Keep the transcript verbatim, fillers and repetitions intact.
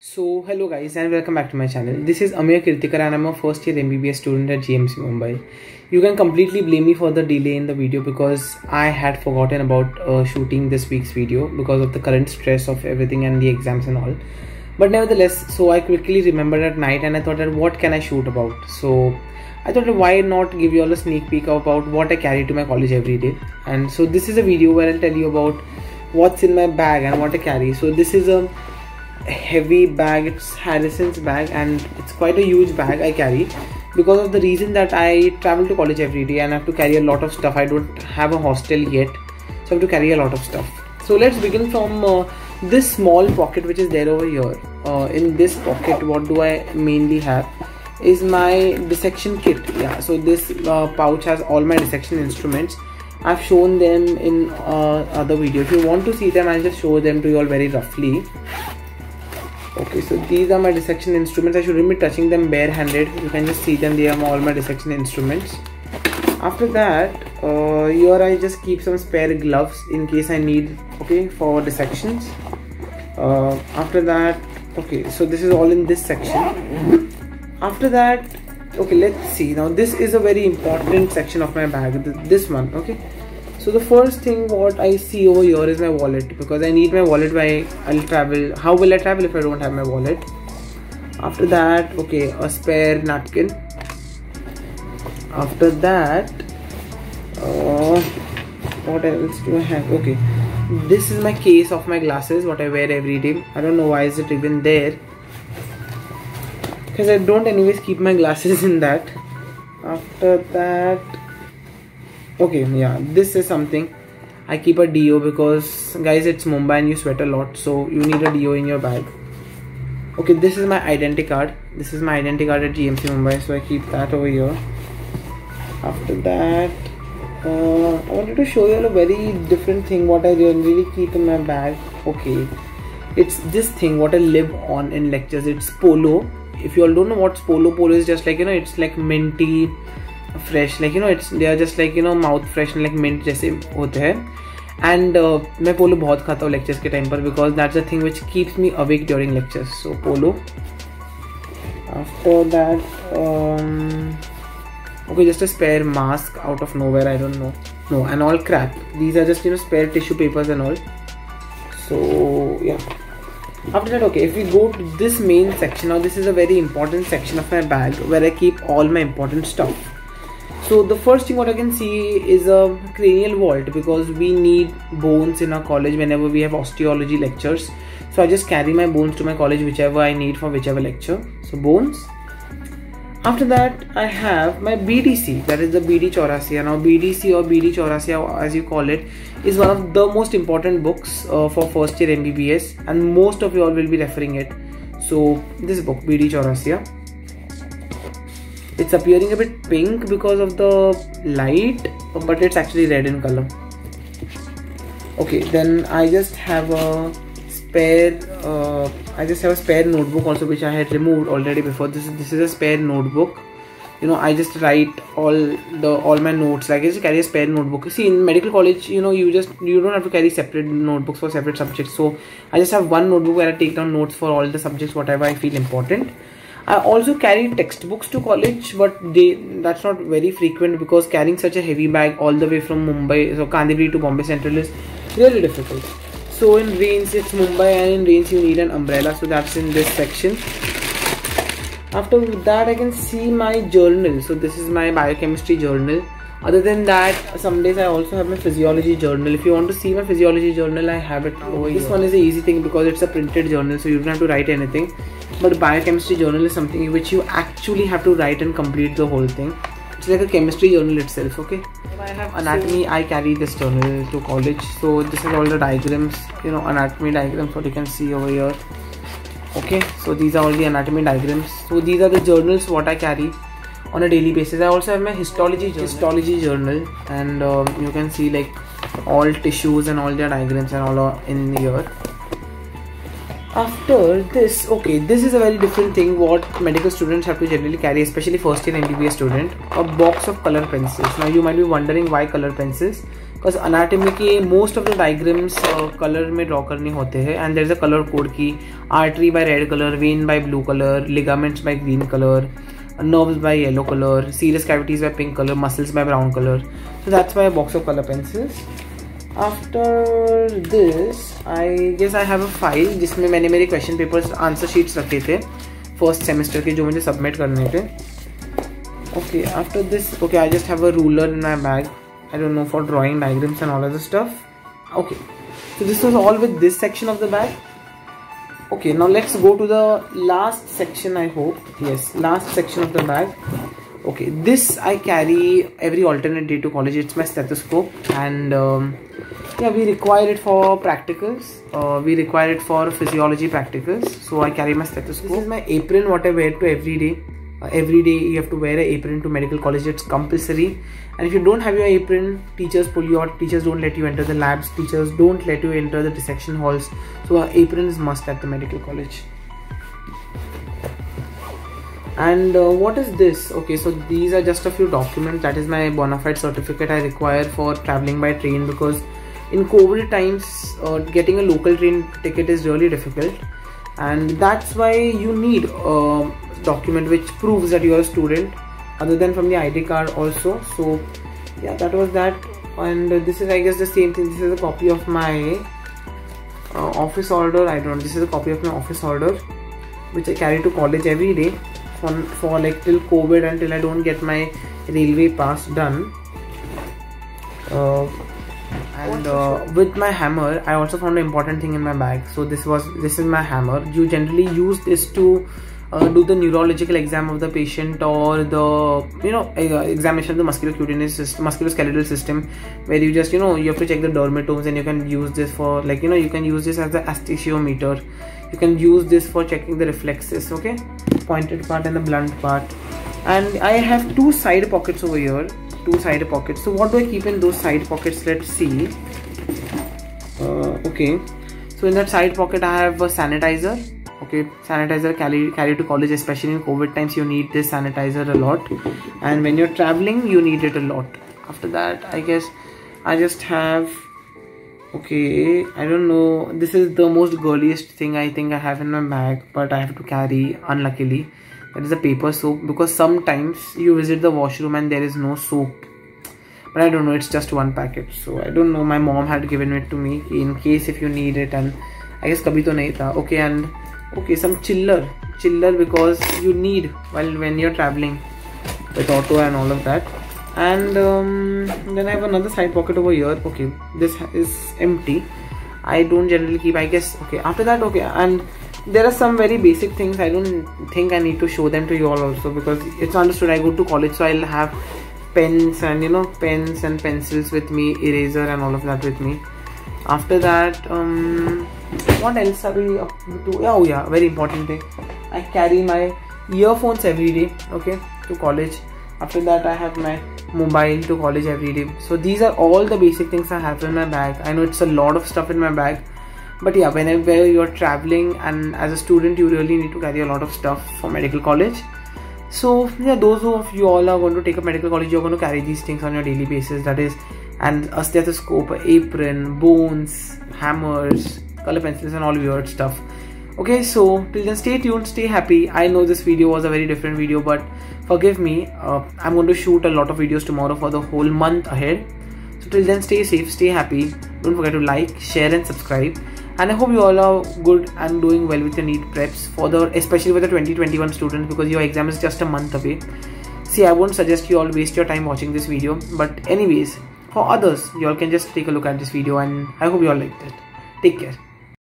So hello guys and welcome back to my channel. This is Amir Kirtikar and I'm a first year M B B S student at G M C Mumbai. You can completely blame me for the delay in the video because I had forgotten about uh, shooting this week's video because of the current stress of everything and the exams and all. But nevertheless, so I quickly remembered at night and I thought that what can I shoot about. So I thought why not give you all a sneak peek about what I carry to my college every day. And so this is a video where I'll tell you about what's in my bag and what I carry. So this is a heavy bag, it's Harrison's bag and it's quite a huge bag I carry because of the reason that I travel to college every day and I have to carry a lot of stuff. I don't have a hostel yet, so I have to carry a lot of stuff. So let's begin from uh, this small pocket which is there over here. Uh, in this pocket, what do I mainly have is my dissection kit. Yeah, so this uh, pouch has all my dissection instruments. I've shown them in uh, other video. If you want to see them, I'll just show them to you all very roughly. Okay, so these are my dissection instruments. I shouldn't be touching them bare-handed. You can just see them. They are all my dissection instruments. After that, uh, here I just keep some spare gloves in case I need, okay, for dissections. Uh, after that, okay, so this is all in this section. After that, okay, let's see. Now this is a very important section of my bag. This one, okay. So the first thing what I see over here is my wallet because I need my wallet while I'll travel. How will I travel if I don't have my wallet? After that, okay, a spare napkin. After that, uh, what else do I have? Okay, this is my case of my glasses, what I wear every day. I don't know why is it even there because I don't anyways keep my glasses in that. After that, okay, yeah, this is something I keep a deo because guys, it's Mumbai and you sweat a lot, so you need a deo in your bag. Okay, this is my identity card. This is my identity card at G M C Mumbai, so I keep that over here. After that, uh, I wanted to show you all a very different thing what I really keep in my bag. Okay, it's this thing what I live on in lectures. It's Polo. If you all don't know what's Polo, Polo is just like, you know, it's like minty fresh, like, you know, it's they are just like, you know, mouth fresh and like mint जैसे होते हैं. And uh, मैं Polo बहुत खाता हूँ lectures के time पर because that's the thing which keeps me awake during lectures. So Polo. After that, um, okay, just a spare mask out of nowhere. I don't know. No, and all crap. These are just, you know, spare tissue papers and all. So yeah. After that, okay, if we go to this main section, now this is a very important section of my bag where I keep all my important stuff. So the first thing what I can see is a cranial vault because we need bones in our college whenever we have osteology lectures. So I just carry my bones to my college whichever I need for whichever lecture. So bones. After that, I have my B D C, that is the B D Chaurasia. Now B D C or B D Chaurasia as you call it is one of the most important books uh, for first year M B B S and most of you all will be referring it. So this book, B D Chaurasia. It's appearing a bit pink because of the light, but it's actually red in color. Okay, then I just have a spare uh, I just have a spare notebook also which I had removed already before. This is this is a spare notebook. You know, I just write all the all my notes. Like I just carry a spare notebook. See, in medical college, you know, you just you don't have to carry separate notebooks for separate subjects. So I just have one notebook where I take down notes for all the subjects whatever I feel important. I also carry textbooks to college, but they that's not very frequent because carrying such a heavy bag all the way from Mumbai, so Kandivali to Bombay Central is really difficult. So in rains it's Mumbai and in rains you need an umbrella, so that's in this section. After that I can see my journal. So this is my biochemistry journal. Other than that, some days I also have my physiology journal. If you want to see my physiology journal, I have it over here. This one is an easy thing because it's a printed journal, so you don't have to write anything. But biochemistry journal is something which you actually have to write and complete the whole thing. It's like a chemistry journal itself, okay? If I have anatomy, I carry this journal to college. So this is all the diagrams, you know, anatomy diagrams what you can see over here. Okay, so these are all the anatomy diagrams. So these are the journals what I carry on a daily basis. I also have my histology journal, histology journal and um, you can see like all tissues and all their diagrams and all are in here. After this, okay, this is a very different thing what medical students have to generally carry, especially first year M B B S student, a box of color pencils. Now you might be wondering why color pencils, because anatomy के most of the diagrams colour में draw करने होते हैं and there is a colour code की artery by red colour, vein by blue colour, ligaments by green colour, nerves by yellow color, serous cavities by pink color, muscles by brown color. So that's why a box of color pencils. After this, I guess I have a file जिसमें मैंने मेरे question papers answer sheets रखे थे first semester के जो मुझे submit करने थे. Okay, after this, okay, I just have a ruler in my bag. I don't know, for drawing diagrams and all other stuff. Okay, so this was all with this section of the bag. Okay, now let's go to the last section. I hope, yes, last section of the bag. Okay, this I carry every alternate day to college. It's my stethoscope, and um, yeah, we require it for practicals. Uh, we require it for physiology practicals, so I carry my stethoscope. This is my apron, what I wear to every day. Uh, every day you have to wear an apron to medical college. It's compulsory, and if you don't have your apron, teachers pull you out. Teachers don't let you enter the labs. Teachers don't let you enter the dissection halls. So an apron is must at the medical college. And uh, what is this? Okay, so these are just a few documents. That is my bona fide certificate I require for traveling by train, because in COVID times uh, getting a local train ticket is really difficult, and that's why you need a document which proves that you are a student other than from the I D card also. So yeah, that was that. And uh, this is, I guess, the same thing. This is a copy of my uh, office order. I don't know, this is a copy of my office order which I carry to college every day for, for like till COVID, until I don't get my railway pass done. Uh, and uh, with my hammer, I also found an important thing in my bag. So this was this is my hammer. You generally use this to Uh, do the neurological exam of the patient, or the you know uh, examination of the musculocutaneous system, musculoskeletal system, where you just you know you have to check the dermatomes, and you can use this for like you know you can use this as the astiometer. You can use this for checking the reflexes, okay, pointed part and the blunt part. And I have two side pockets over here, two side pockets. So what do I keep in those side pockets? Let's see. Uh, okay, so in that side pocket I have a sanitizer. Okay, sanitizer carry carry to college, especially in COVID times. You need this sanitizer a lot, and when you're traveling you need it a lot. After that, I guess I just have, okay, I don't know, this is the most girliest thing I think I have in my bag, but I have to carry, unluckily. That is a paper soap, because sometimes you visit the washroom and there is no soap, but I don't know, it's just one packet, so I don't know. My mom had given it to me in case if you need it, and I guess kabhi to nahi tha. Okay, and okay, some chiller chiller because you need while when you're traveling with auto and all of that. And um, then I have another side pocket over here. Okay, this is empty. I don't generally keep, I guess. Okay, after that, okay, and there are some very basic things. I don't think I need to show them to you all also, because it's understood I go to college, so I'll have pens and you know pens and pencils with me, eraser and all of that with me. After that, um, what else are we up to? Oh yeah, very important thing. I carry my earphones every day, okay, to college. After that, I have my mobile to college every day. So these are all the basic things I have in my bag. I know it's a lot of stuff in my bag, but yeah, whenever you're traveling and as a student, you really need to carry a lot of stuff for medical college. So yeah, those of you all are going to take up medical college, you're going to carry these things on your daily basis. That is, and a stethoscope, apron, bones, hammers, color pencils and all weird stuff. Okay, so till then, stay tuned, stay happy. I know this video was a very different video, but forgive me. uh, I'm going to shoot a lot of videos tomorrow for the whole month ahead. So till then, stay safe, stay happy. Don't forget to like, share and subscribe. And I hope you all are good and doing well with your NEET preps, for the especially with the twenty twenty-one students, because your exam is just a month away. See, I won't suggest you all waste your time watching this video, but anyways, for others, you all can just take a look at this video, and I hope you all liked it. Take care.